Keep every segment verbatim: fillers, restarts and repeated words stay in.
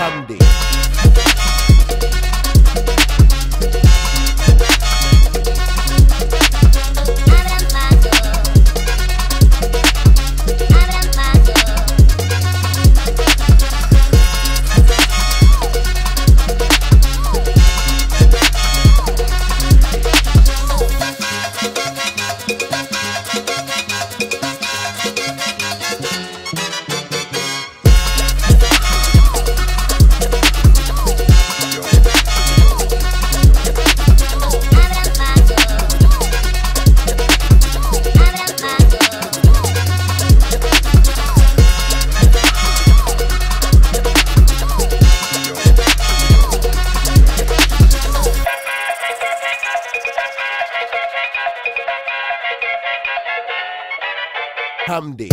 Hamdi. Hamdi.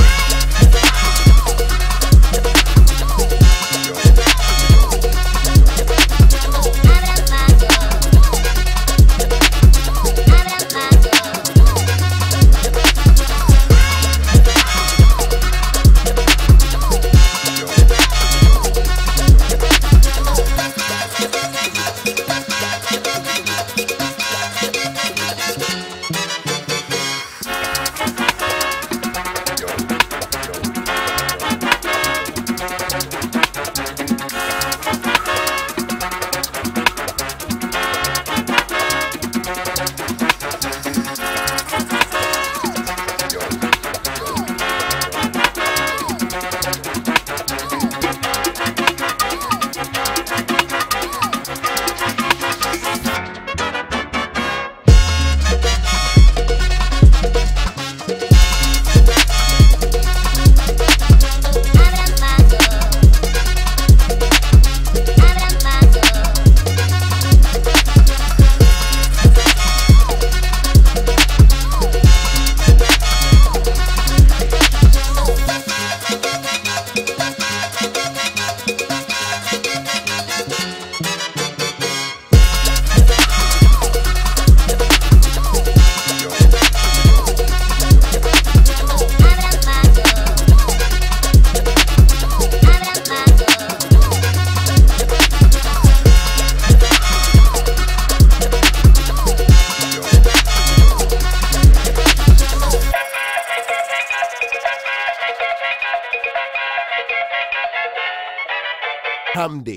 Hamdi.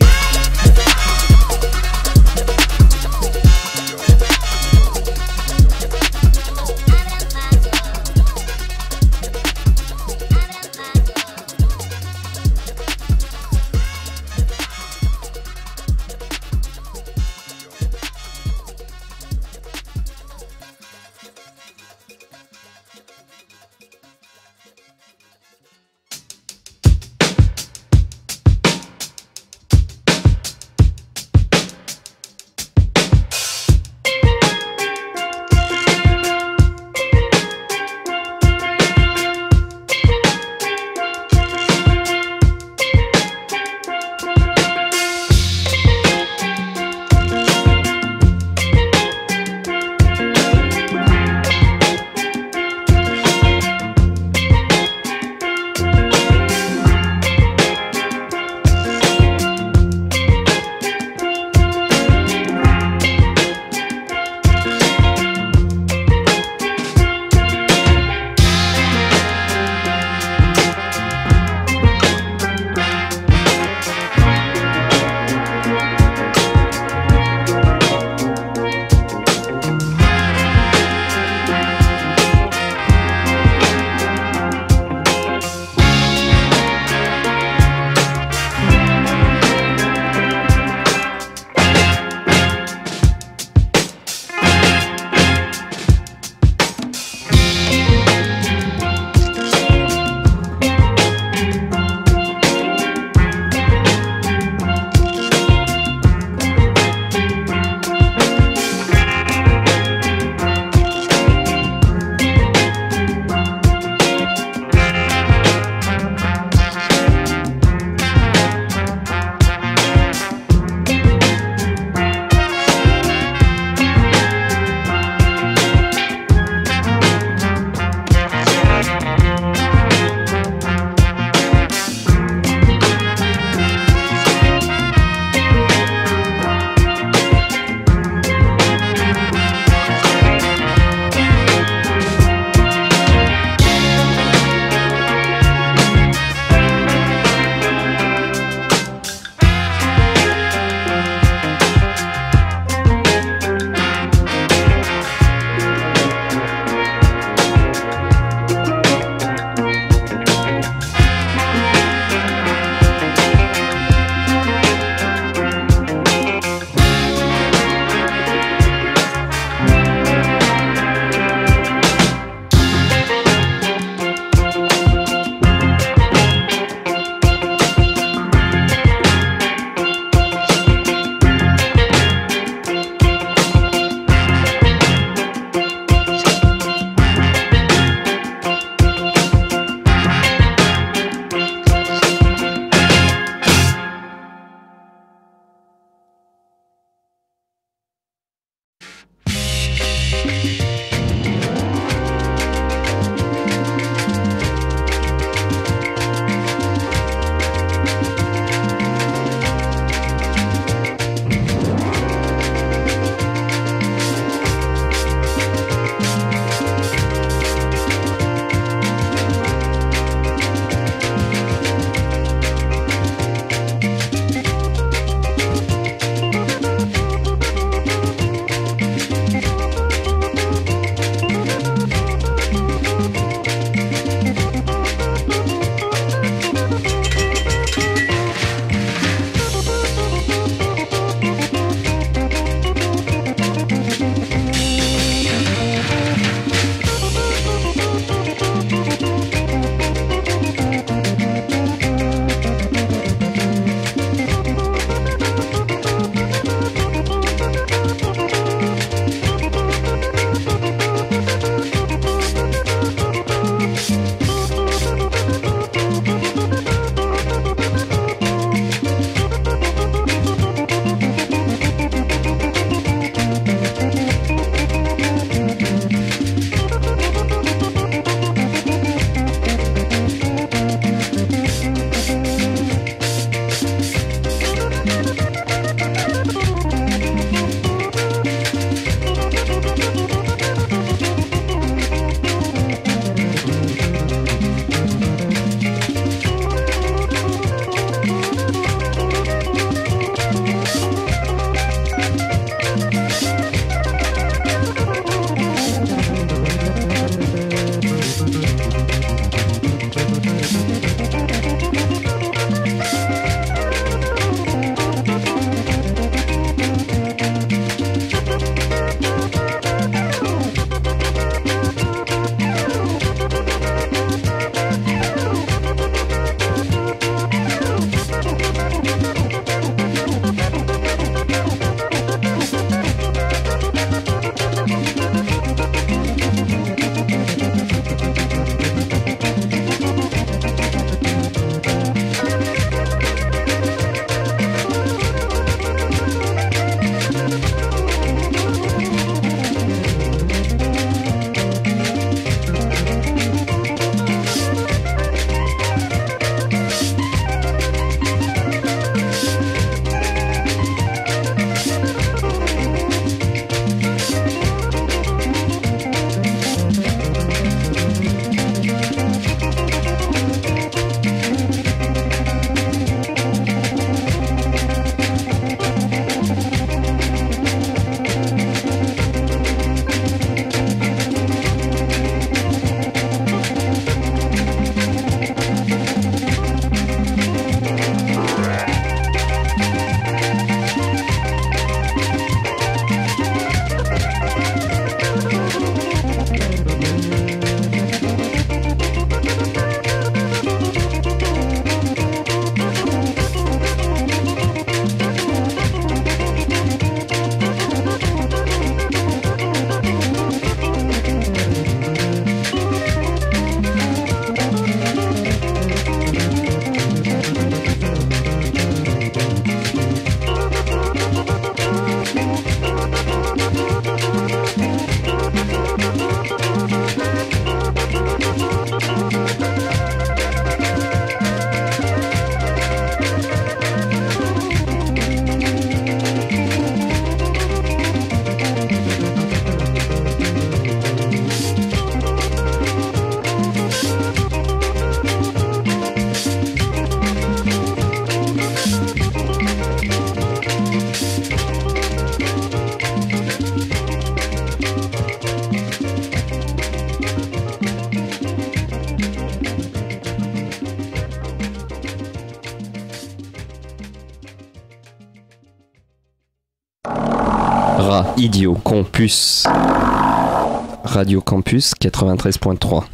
Rat, idiot, con, puce. Radio Campus quatre-vingt-treize point trois.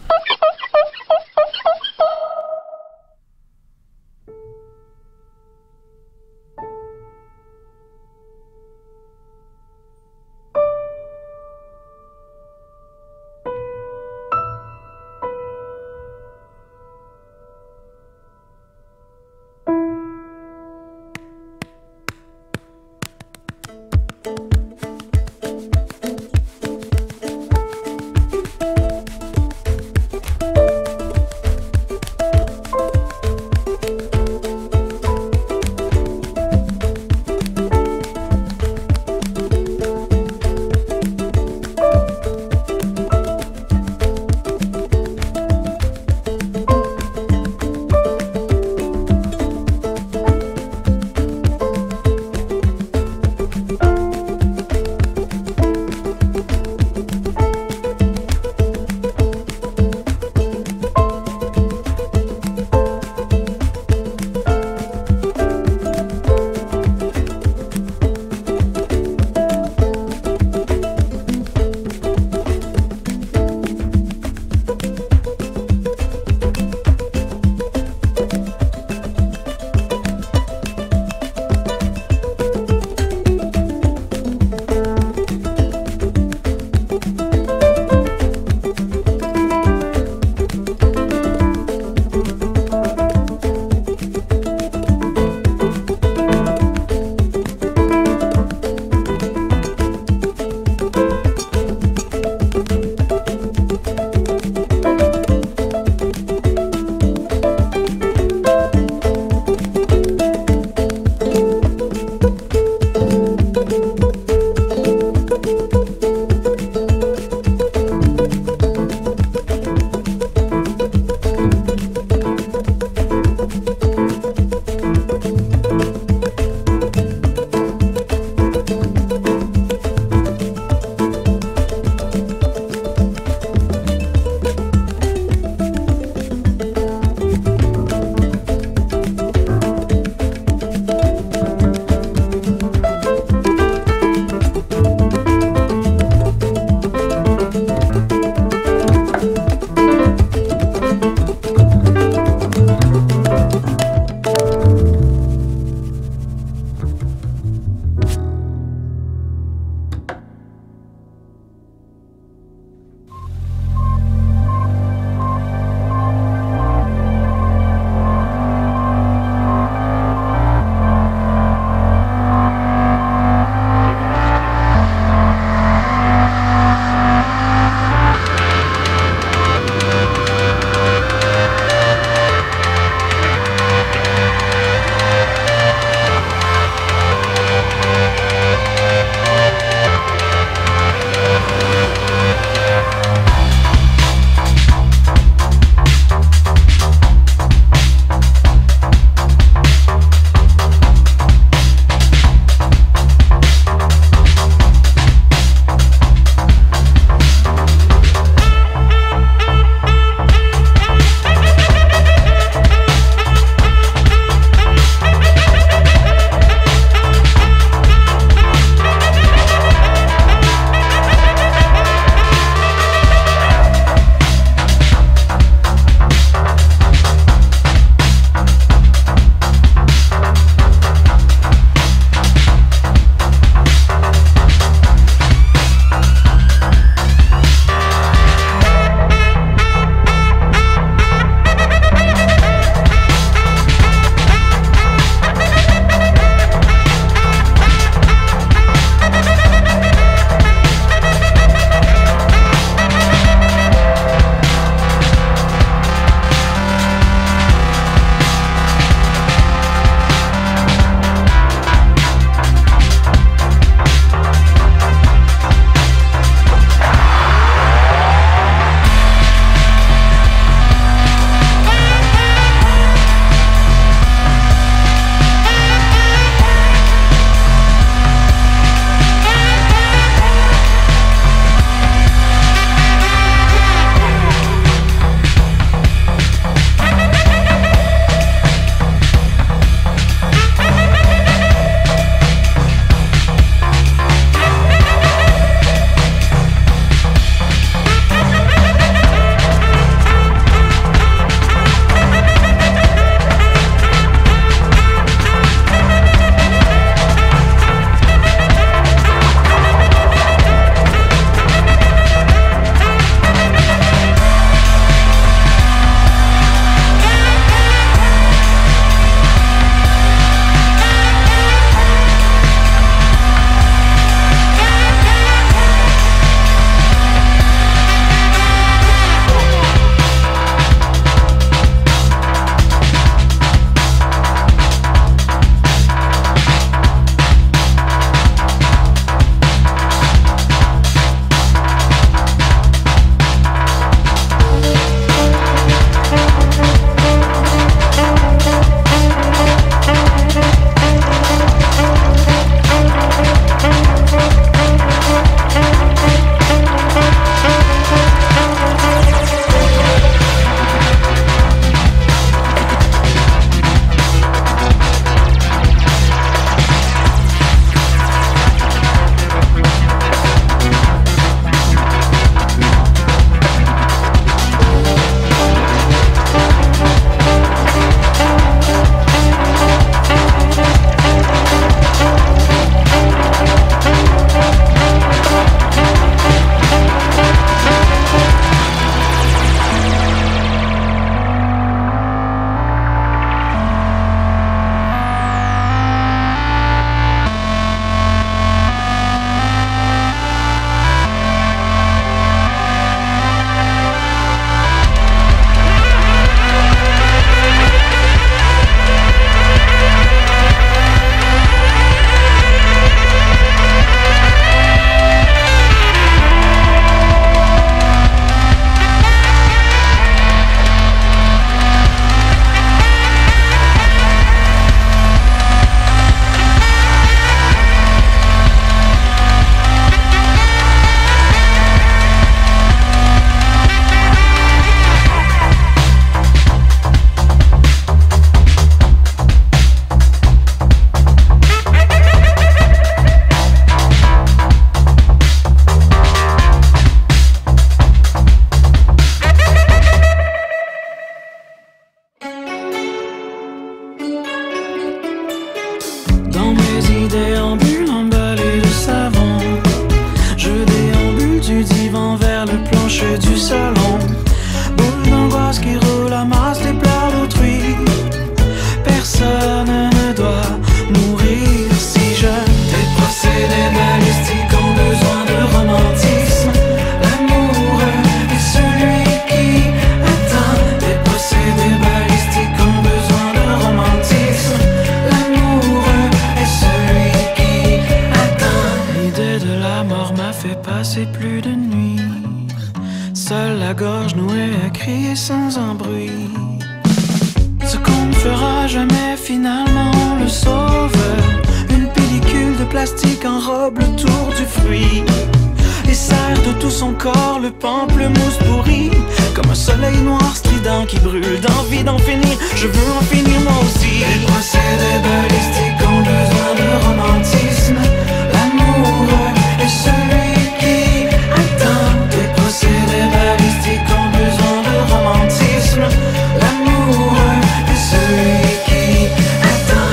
la gorge nouée à crier sans un bruit. Ce qu'on ne fera jamais, finalement on le sauve. Une pellicule de plastique enrobe le tour du fruit et serre de tout son corps le pamplemousse pourri. Comme un soleil noir strident qui brûle d'envie d'en finir. Je veux en finir moi aussi. Les procédés balistiques ont besoin de romantisme. L'amour est celui qui attend. Les procédés balistiques ont besoin de romantisme. L'amour est celui qui attend.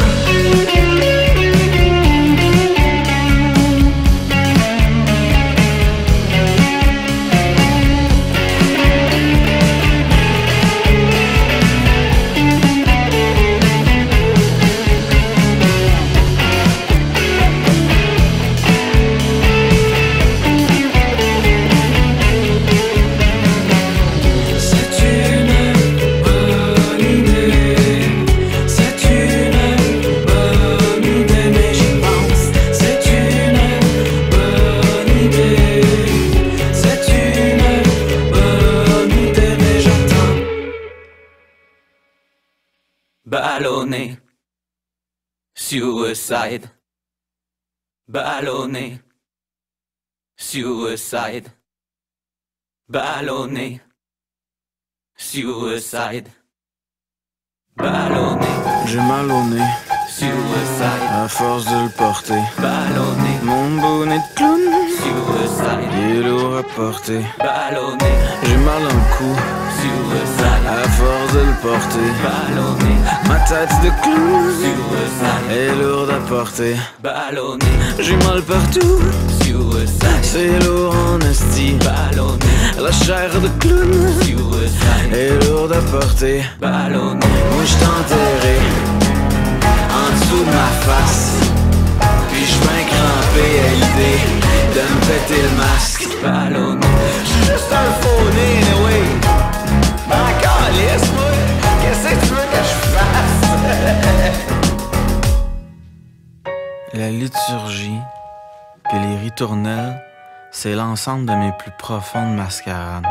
Ballonné, suicide. Ballonné, suicide. Ballonné, suicide. Ballonné, j'ai mal au nez, suicide. à force de le porter. Ballonné, Mon bonnet de clown, suicide. il est lourd à porter. Ballonné, J'ai mal dans le cou, suicide. à force de le porter. Ballonné, Ma tête de clown suicide. est lourde à porter. Ballonné, J'ai mal partout, suicide. c'est lourd en esti. Ballonné, La chair de clown suicide. est lourde à porter. Ballonné, Moi j't'ai enterré en dessous de ma face. Puis j'suis crampé à l'idée de me péter le masque. ballonné. J'suis juste un faux-né, oui. Ma calisse, moi. Qu'est-ce que tu veux que je fasse? La liturgie, puis les ritournelles, c'est l'ensemble de mes plus profondes mascarades.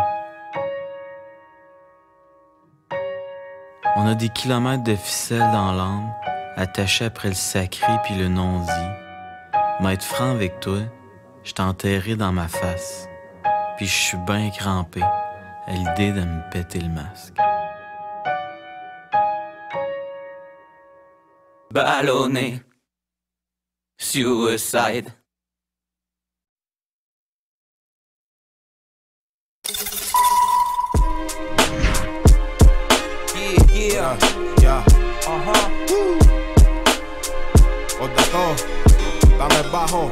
On a des kilomètres de ficelles dans l'âme, attachées après le sacré puis le non-dit. M'être franc avec toi, je t'ai enterré dans ma face, puis je suis bien crampé à l'idée de me péter le masque. Ballonné, suicide. Yeah, yeah, yeah. Ajá. Otato, dame bajo.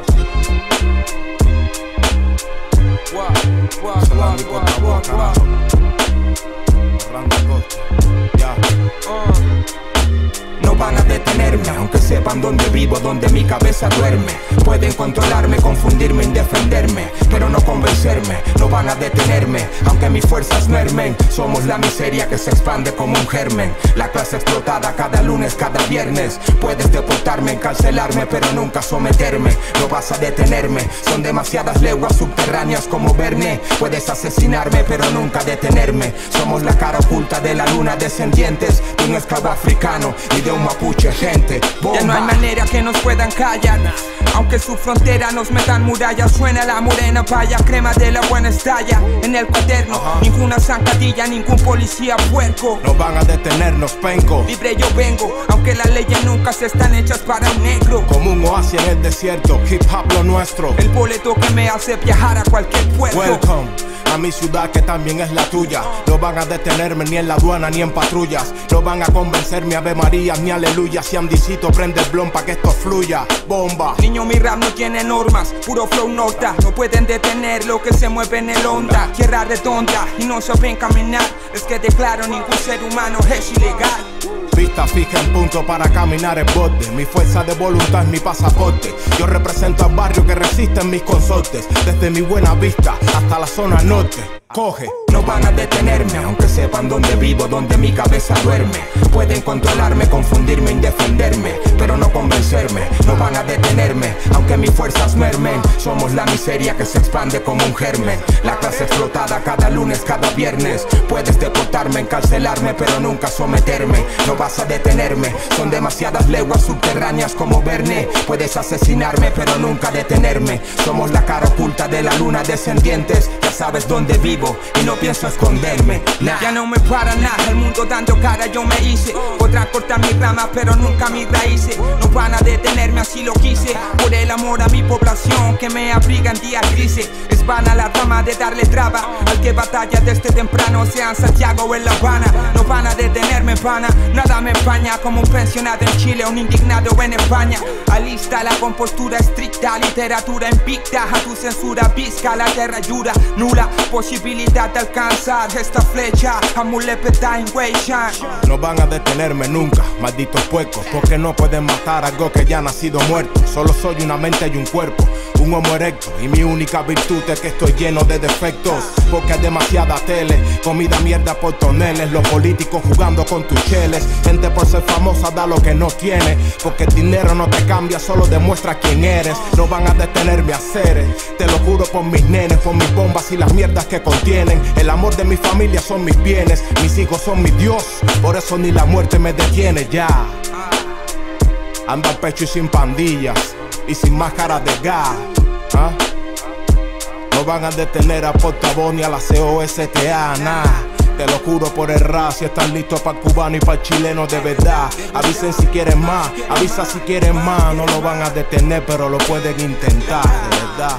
Guau, guau, guau, guau, guau, guau. Randy Costa, ya. No van a detenerme, aunque sepan dónde vivo, dónde mi cabeza duerme. Pueden controlarme, confundirme, indefenderme, pero no convencerme. No van a detenerme, aunque mis fuerzas mermen. Somos la miseria que se expande como un germen. La clase explotada cada lunes, cada viernes. Puedes deportarme, encarcelarme, pero nunca someterme. No vas a detenerme, son demasiadas leguas subterráneas como Verne. Puedes asesinarme, pero nunca detenerme. Somos la cara oculta de la luna, descendientes de un esclavo africano y de un mapuche, gente. Bomba. Ya no hay manera que nos puedan callar. Aunque su frontera nos metan murallas, suena la morena paya, crema de la buena estalla. En el cuaderno, Ajá. ninguna zancadilla, ningún policía puerco. No van a detenernos, penco. Libre yo vengo, aunque las leyes nunca se están hechas para un negro. Como un oasis en el desierto, hip hop lo nuestro. El boleto que me hace viajar a cualquier puerto. Welcome a mi ciudad que también es la tuya. No van a detenerme ni en la aduana ni en patrullas. No van a convencerme Ave María ni aleluya. Si Andicito prende el blon pa' que esto fluya. Bomba. Niño, mi rap no tiene normas, puro flow nota. No pueden detener lo que se mueve en el onda. Tierra redonda y no saben caminar. Es que declaro ningún ser humano es ilegal. Vista fija en punto para caminar en borde. Mi fuerza de voluntad es mi pasaporte. Yo represento al barrio que resiste en mis consortes. Desde mi buena vista hasta la zona norte. Coge. No van a detenerme, aunque sepan dónde vivo, dónde mi cabeza duerme. Pueden controlarme, confundirme, indefenderme, pero no convencerme. No van a detenerme, aunque mis fuerzas mermen. Somos la miseria que se expande como un germen. La clase explotada cada lunes, cada viernes. Puedes deportarme, encarcelarme, pero nunca someterme. No vas a detenerme, son demasiadas leguas subterráneas como Verne. Puedes asesinarme, pero nunca detenerme. Somos la cara oculta de la luna, descendientes. Ya sabes dónde vivo y no pienso esconderme. Nah. Ya no me para nada, el mundo dando cara yo me hice. Podrán cortar mis ramas, pero nunca mis raíces. No van a detenerme, así lo quise. Por el amor a mi población que me abriga en días grises. Es vana la rama de darle traba al que batalla desde temprano, sea en Santiago o en La Habana. No van a detenerme, pana, nada me empaña. Como un pensionado en Chile, un indignado en España. Alista la compostura estricta, literatura invicta. A tu censura visca, la guerra ayuda. Nula posibilidad de alcanzar esta flecha. Amulepeta en Weishan. No van a detenerme nunca, malditos puercos, porque no pueden matar algo que ya ha nacido muerto. Solo soy una mente y un cuerpo, un homo erecto, y mi única virtud es que estoy lleno de defectos. Porque hay demasiada tele, comida mierda por toneles. Los políticos jugando con tus cheles. Gente por ser famosa da lo que no tiene. Porque el dinero no te cambia, solo demuestra quién eres. No van a detenerme a hacer, te lo juro por mis nenes, por mis bombas y las mierdas que contienen. El amor de mi familia son mis bienes, mis hijos son mi Dios. Por eso ni la muerte me detiene ya. Ando al pecho y sin pandillas y sin máscaras de gas. ¿Ah? No van a detener a portavoz ni a la C O S T A, nah. Te lo juro por el rap, si están listos para el cubano y para el chileno de verdad. Avisen si quieren más, avisa si quieren más. No lo van a detener, pero lo pueden intentar, de verdad.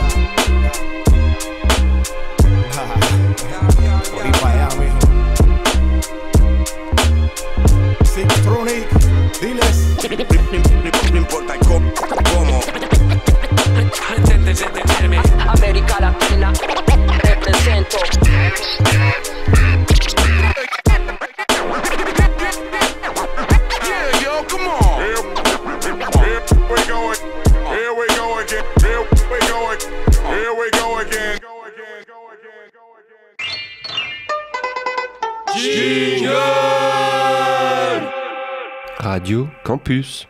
Por ahí para allá, mijo. Sixtronic, diles. No importa cómo, cómo. Intentes detenerme. América Latina, represento. Yeah, yo, come on. Here, here we go. Here we go again. Here we go again. Here we go again. Go again. Go again. Go again. Jingle. Radio Campus.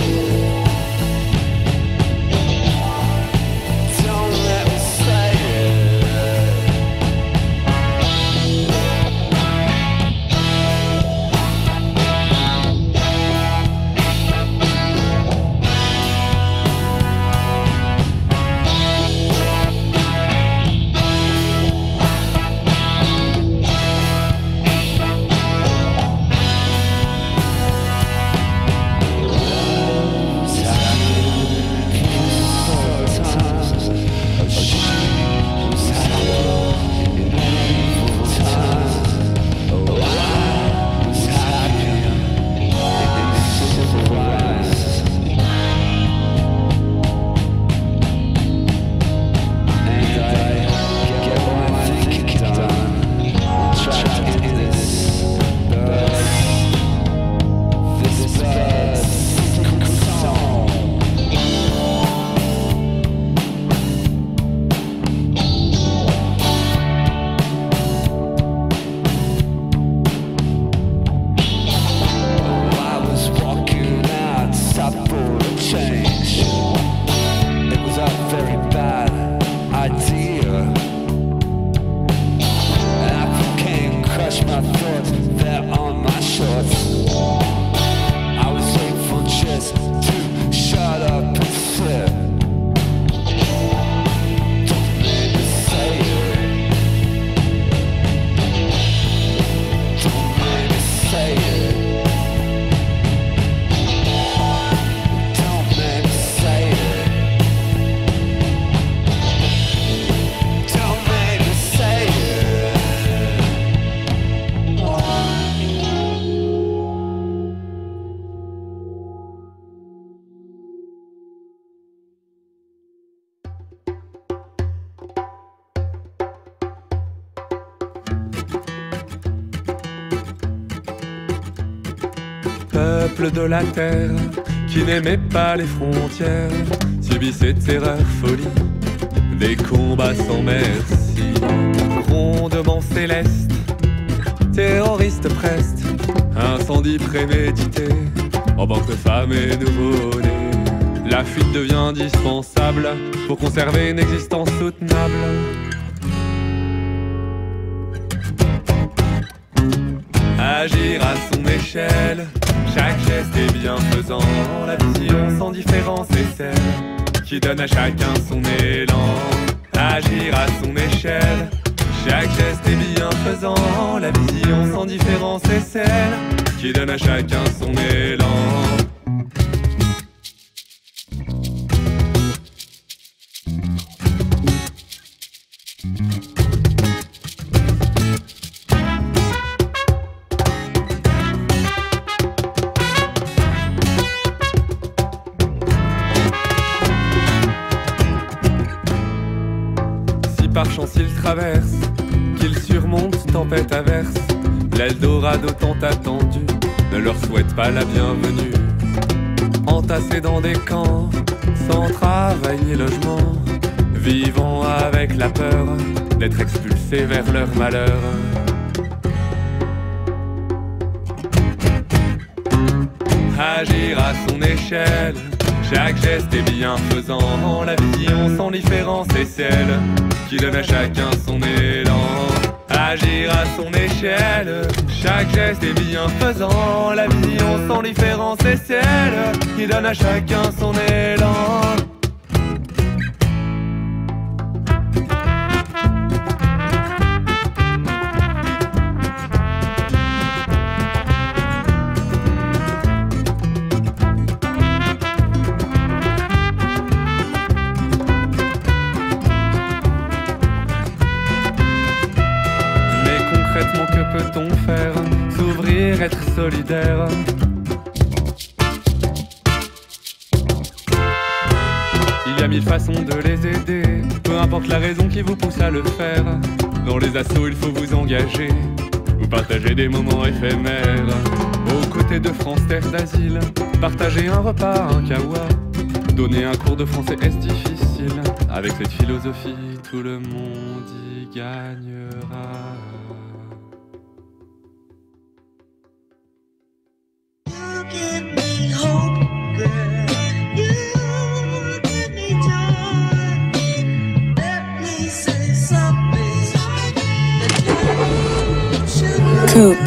Don't let me say it. peuple de la terre qui n'aimait pas les frontières subit cette terreur folie, des combats sans merci, grondements célestes, terroristes prestes, incendie prémédité, en banque de femmes et nouveau-nés. La fuite devient indispensable pour conserver une existence soutenable. Agir à son échelle, chaque geste est bienfaisant. La vision sans différence est celle qui donne à chacun son élan. Agir à son échelle, chaque geste est bienfaisant. La vision sans différence est celle qui donne à chacun son élan. Par chance il traverse, qu'il surmonte tempête averse, l'Eldorado tant attendu ne leur souhaite pas la bienvenue. Entassés dans des camps, sans travail ni logement, vivant avec la peur d'être expulsés vers leur malheur. Agir à son échelle, chaque geste est bienfaisant. La vision sans différence est celle qui donne à chacun son élan. Agir à son échelle, chaque geste est bienfaisant. La vision sans différence est celle qui donne à chacun son élan. Que peut-on faire? S'ouvrir, être solidaire. Il y a mille façons de les aider, peu importe la raison qui vous pousse à le faire. Dans les assauts il faut vous engager, vous partagez des moments éphémères. Aux côtés de France Terre d'Asile, partager un repas, un kawa, donner un cours de français est difficile. Avec cette philosophie, tout le monde y gagnera. Give me hope, girl. You give me joy. Let me say something that you should know. Coop.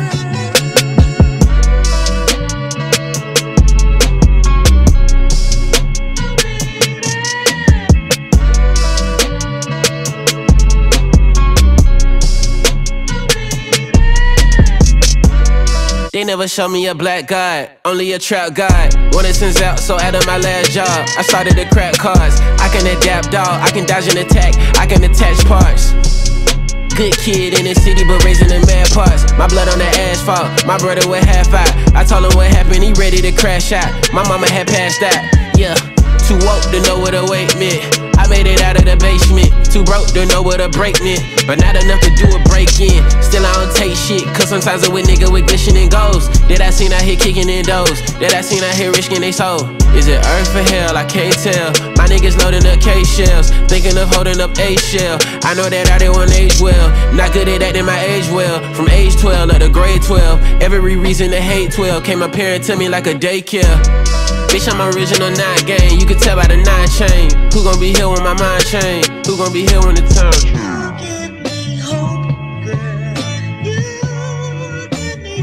They never show me a black guy, only a trap guy. When it sends out, so out of my last job, I started to crack cards. I can adapt, dog, I can dodge an attack, I can attach parts. Good kid in the city, but raising in mad parts. My blood on the asphalt, my brother with half out. I told him what happened, he ready to crash out. My mama had passed out, yeah. Too woke to know what a wait meant. I made it out of the basement. Too broke to know what a break meant, but not enough to do a break in. Still I don't take shit, cause sometimes a with nigga with glistening goals. That I seen out here kicking in doors, that I seen out here risking they soul. Is it earth or hell? I can't tell. My niggas loading up K-shells, thinking of holding up A-shell. I know that I didn't want age well, not good at acting my age well. From age twelve up to grade twelve, every reason to hate twelve. Came a parent to me like a daycare. Bitch, I'm original nine gang, you can tell by the nine chain. Who gon' be here when my mind change? Who gon' be here when the time change? You give me hope, girl. You give me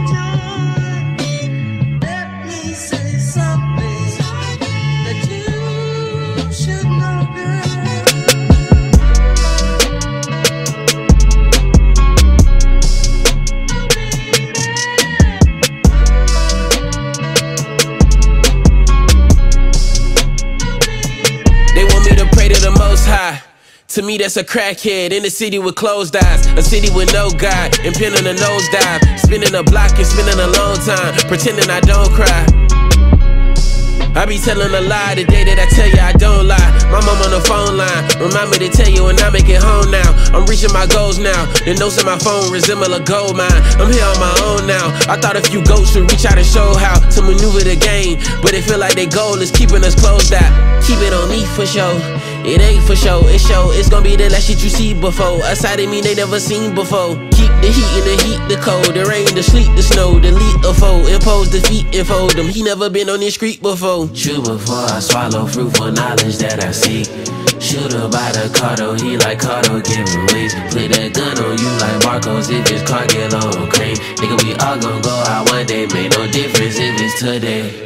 joy. Let me say something that you should know, high. To me that's a crackhead in a city with closed eyes, a city with no God, and pin on a nosedive, spinning a block and spending a long time, pretending I don't cry. I be telling a lie the day that I tell you I don't lie. My mom on the phone line, remind me to tell you when I make it home now. I'm reaching my goals now. The notes in my phone resemble a gold mine. I'm here on my own now. I thought a few goats would reach out and show how to maneuver the game, but it feel like their goal is keeping us closed out. Keep it on me for sure. It ain't for show, it's show. It's gonna be the last shit you see before. A side of me they never seen before. Keep the heat in the heat, the cold, the rain, the sleet, the snow, the lead or foe. Impose defeat and fold him. He never been on this street before. Chew before I swallow fruitful knowledge that I seek. Shooter by the Cardo, he like Cardo giving ways. Play that gun on you like Marcos if his car get on crane. Nigga, we all gon' go out one day, make no difference if it's today.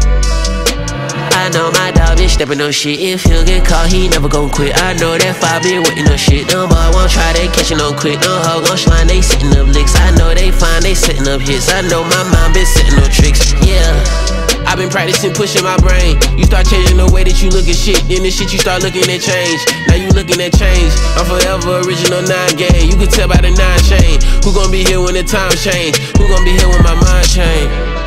I know my dog been stepping on shit. If he'll get caught, he never gon' quit. I know that five been waiting on shit. Them boy won't try, they catching on quick. Them hoe gon' slime, they setting up licks. I know they fine, they setting up hits. I know my mind been setting no tricks. Yeah, I've been practicing pushing my brain. You start changing the way that you look at shit, then the shit you start looking at change. Now you looking at change. I'm forever original nine game. You can tell by the nine chain. Who gon' be here when the time change? Who gon' be here when my mind change?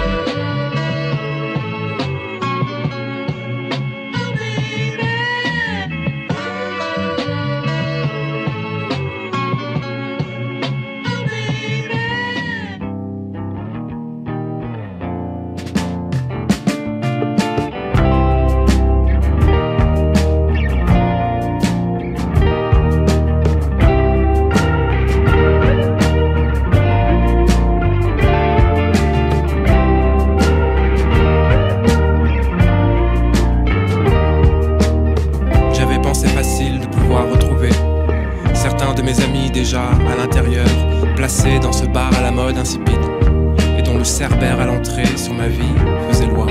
À l'intérieur, placé dans ce bar à la mode insipide, et dont le cerbère à l'entrée sur ma vie faisait loi.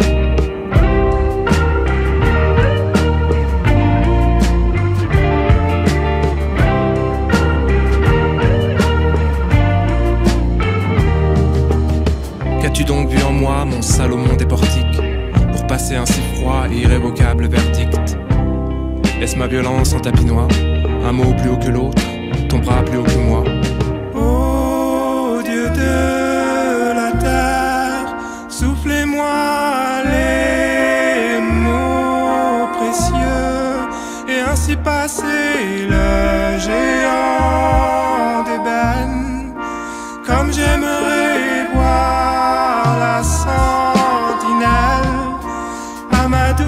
Qu'as-tu donc vu en moi, mon Salomon des portiques, pour passer un si froid et irrévocable verdict? Est-ce ma violence en tapis noir, un mot plus haut que l'autre, ton bras plus haut que moi? Ô Dieu de la terre, soufflez-moi les mots précieux, et ainsi passer le géant d'ébène, comme j'aimerais voir la sentinelle Amadou.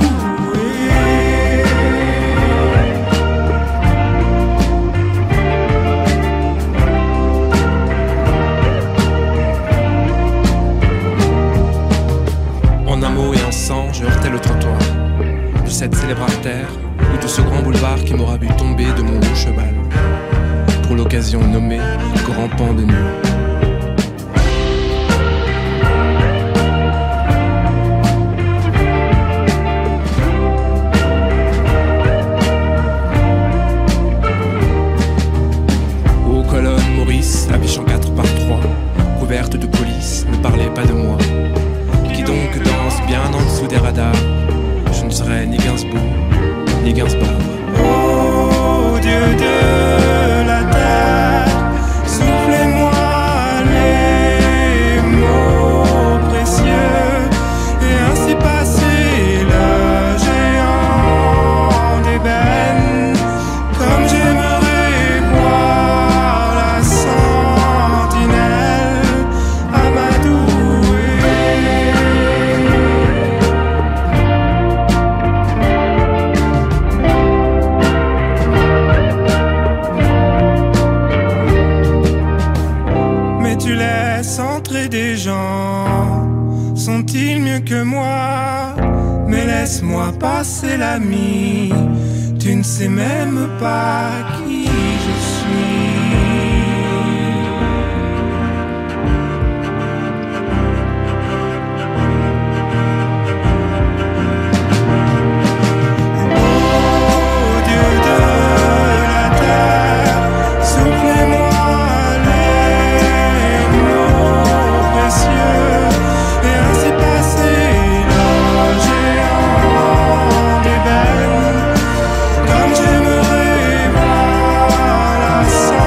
Je heurtais le trottoir de cette célèbre artère ou de ce grand boulevard qui m'aura vu tomber de mon haut cheval, pour l'occasion nommé Grand Pan de Nuit. Aux colonnes Maurice, affichant quatre par trois, couvertes de police, ne parlez pas de moi. Qui donc danse bien en dessous des radars? Je ne serai ni Gainsbourg, ni Gainsbourg. Ô Dieu de la terre, soufflez-moi les mots précieux, et ainsi passer le géant d'ébène, comme j'aimerais voir la sentinelle Amadou. Entrer des gens, sont-ils mieux que moi? Mais laisse-moi passer l'ami, tu ne sais même pas qui je suis. Comme j'aimerais voir la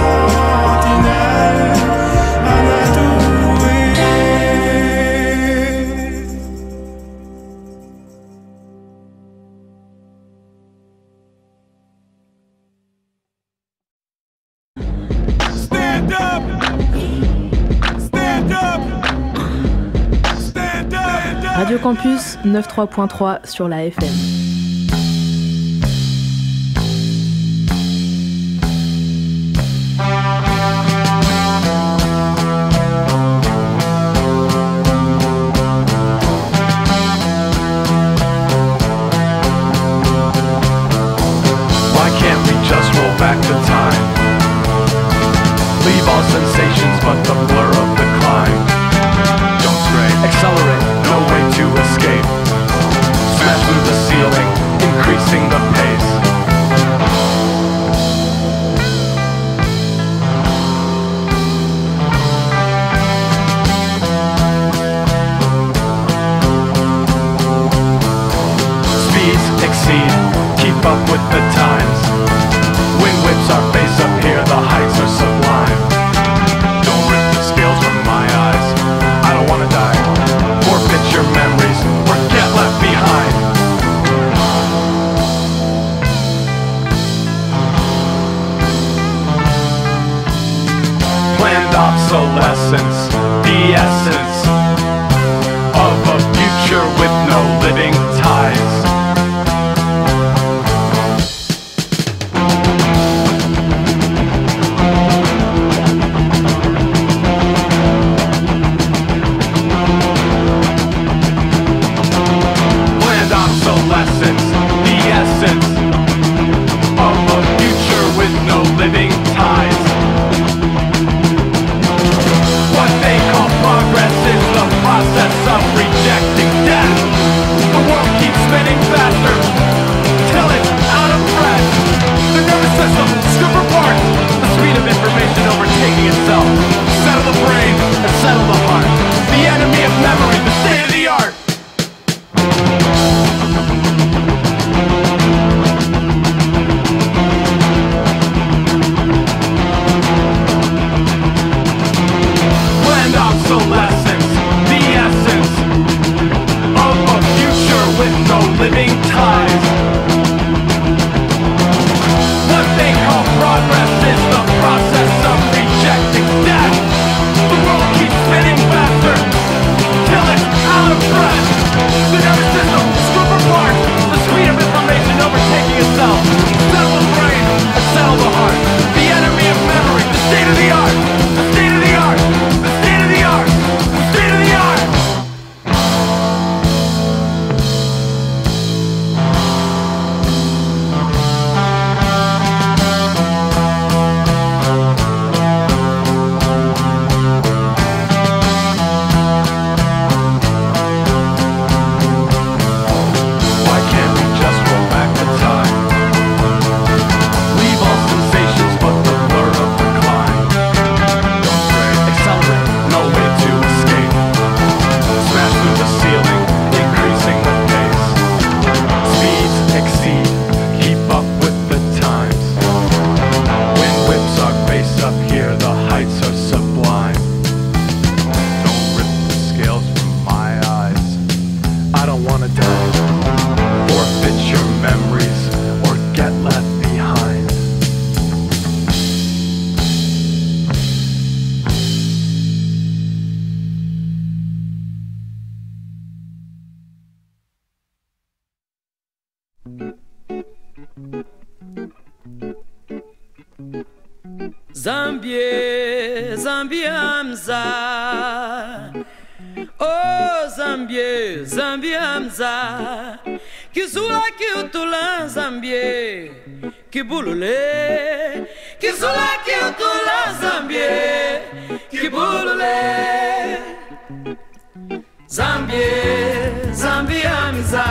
Radio Campus quatre-vingt-treize point trois sur la F M. Back to time. Leave all sensations but the blur of the climb. Don't stray, accelerate, no way to escape. Smash through the ceiling, increasing the pace. Speeds exceed, keep up with the times. Wind whips our face up here, the heights are sublime. Don't rip the scales from my eyes, I don't wanna die. Forfeit your memories, or get left behind. Planned obsolescence, the essence of a future with no living ties. Zambie, Zambiamza. Oh Zambie, Zambiamza. Kizula kiutula Zambie, Kibulule. Kizula kiutula Zambie, Kibulule. Zambie, Zambiamza.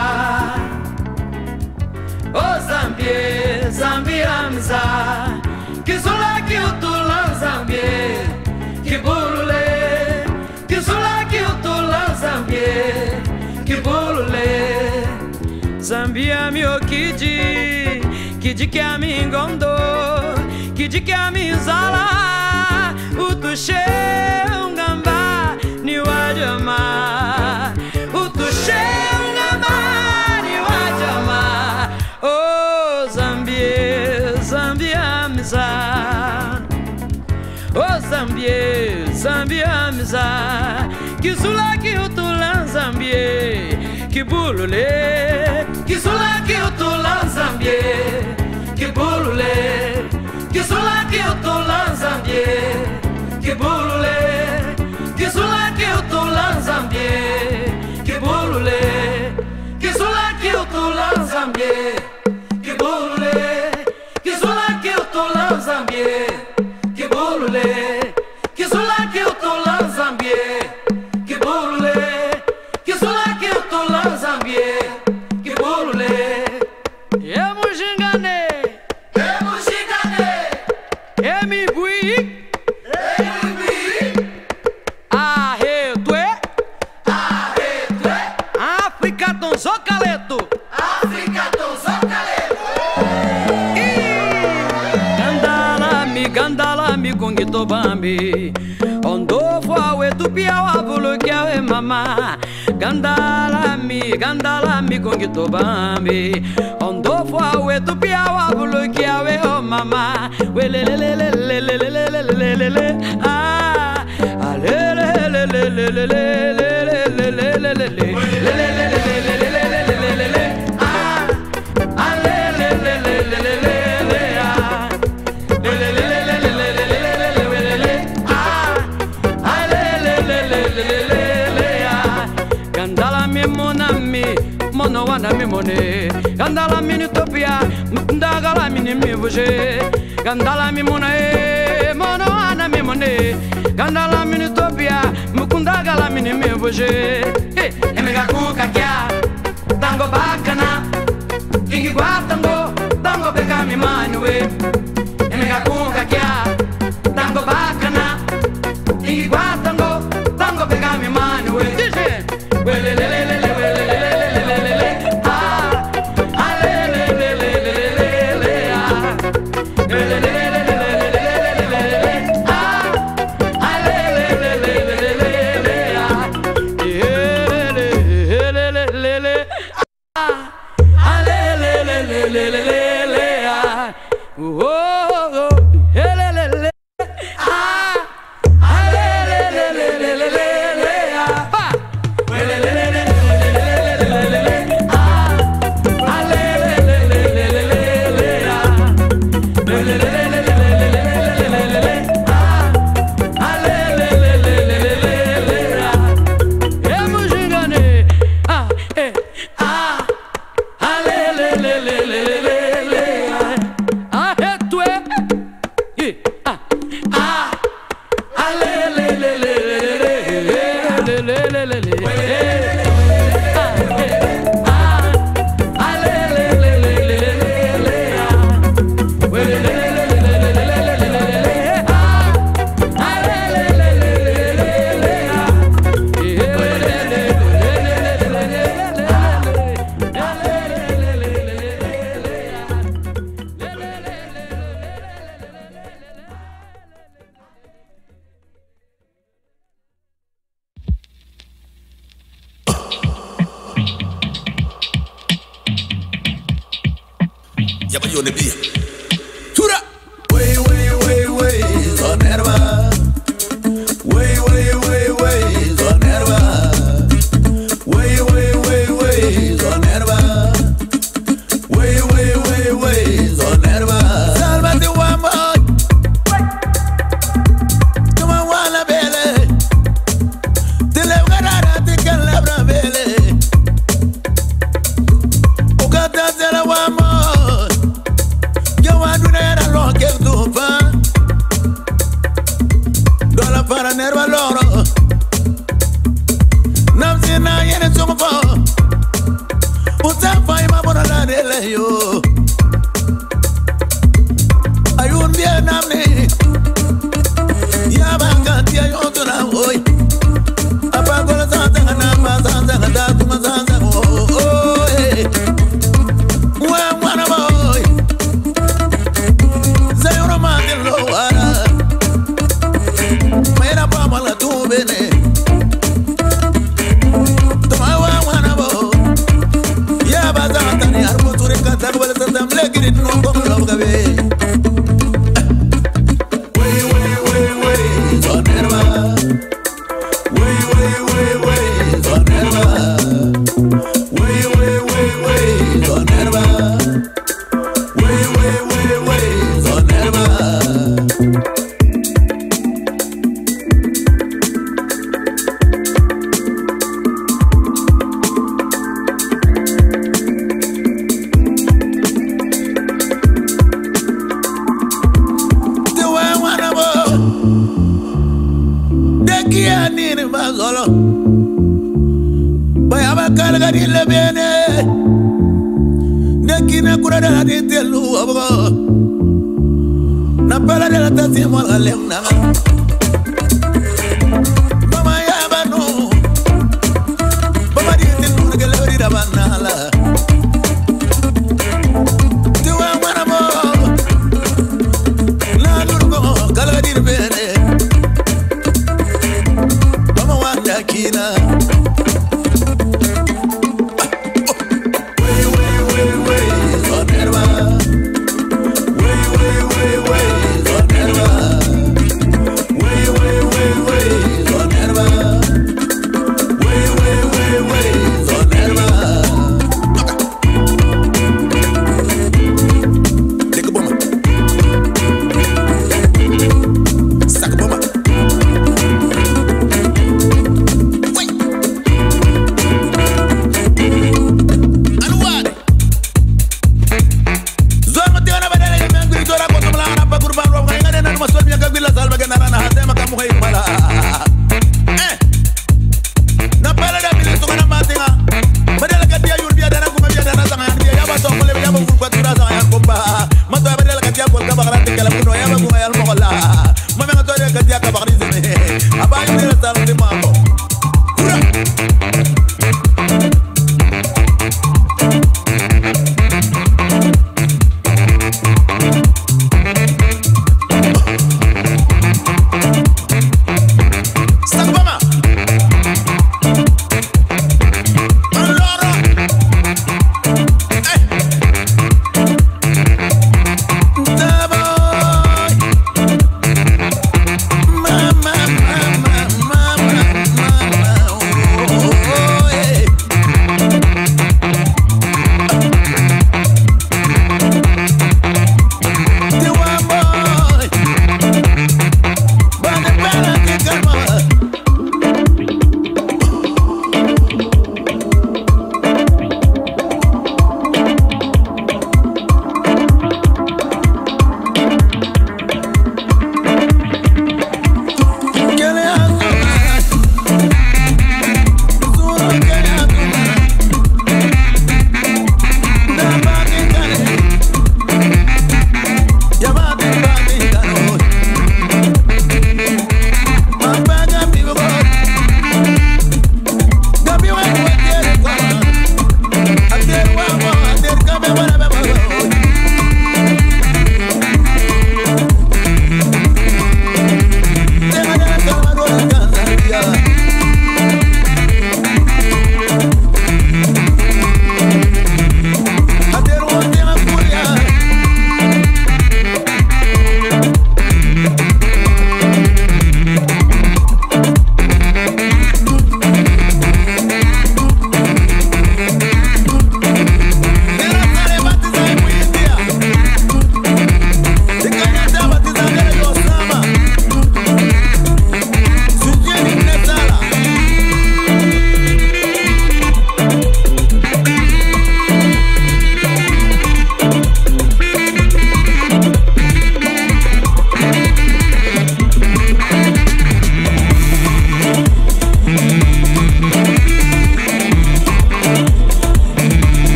Oh Zambie, Zambiamza. Kizula kiutula Zambie, Kibulule. Kizula kiutula Zambie, Kibulule. Zambia mio kiji, kiji kia mingondo, kiji kia minzala, utushe ungamba ni wajama, utushe ungamba ni wajama. Oh Zambie, Zambia mza. Oh Zambie, Zambia mza. Kizula kiutula Zambie, kibulule kisula kiutola Zambie kibulule kisula kiutola Zambie kibulule kisula kiutola Zambie kibulule kisula kiutola Zambie kibulule kisula kiutola Zambie kibulule kisula kiutola Zambie kibulule kisula kiutola Zambie kibulule emujingane emujingane emibui emibui ahetwe ahetwe África tonzocaleto África tonzocaleto Gandalami gandalami kongitobambi Ondofo awe tupiawa bulukiawe mama Gandalami gandalami kongitobambi Ondofo awe tupiawa bulukiawe oh mama Welelelelelelelelelelelele Ah Alelelelelelelelelelelelele Lelelelelelelelelelele Ah Alelelelelelelelele Ah Lelelelelelelelelelele Ah Alelelelelelelelele Ah Gandalami mon ami Mono wana mi mone Gandalami ni topia Mdagalami ni mi bouge Gandalami mona e Mono wana mi mone Gandalami ni topia Mukundagalamini ni mi bouge Hey, emega kuka kya Tango bakana Ingi guatango Tango beka mi manuwe Emega kuka kya Tango bakana Ingi guatango Tango beka mi manuwe Dice Welelelelele welelelelelelele Ah Alelelelelelelele Ah Welelelelelelelelele Ah Alelelelelelelele Ah Elelelelelelele Ah Alelelelelelelele Ah Oh oh Elelele Ah Alelelelelelelele Ah Welelelelelelelelele Ah Alelelelelelelele Ah Welelelelelelelelele Ah Alelelelelelelele Ah Emujingane Ah eh Ah Alelelelelelelele Ah etwe Eh ah Ah Alelelelelelelelelele Ah eh Ah Alelelelelelelele Ah Welelelelelelelelele Ah Alelelelelelelele Ah Ya yo ne bia. Tura. Way way way way Zonerva. Way way way way Zonerva. Way way way way Zonerva. Way way way way Zonerva. Salvate wama. Tuma wala bele. Tele garara te calabra bele. Ukata tele wama. Para nerva loro Namsina yene sumpo Utafa ima bona la dele yo Ayun bien namni Ya banga tia yoto na hoy Apagola santa na ma santa na datu ma santa oh oh eh Wa wana boy Zayoro mandelo wara Mera pa mala tu bene Toma wa wana bo Ya bazata ni armo ture kata wala tata mlegiri no ko lo gabe Kalagari le bene Nekina kura da di telu abo Na pala de la tasi mo la leuna Mama ya banu Mama di telu ke le da banala Tuwa wana mo La lurgo kalagari le bene Mama wanda kina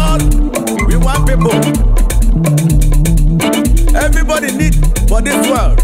for this world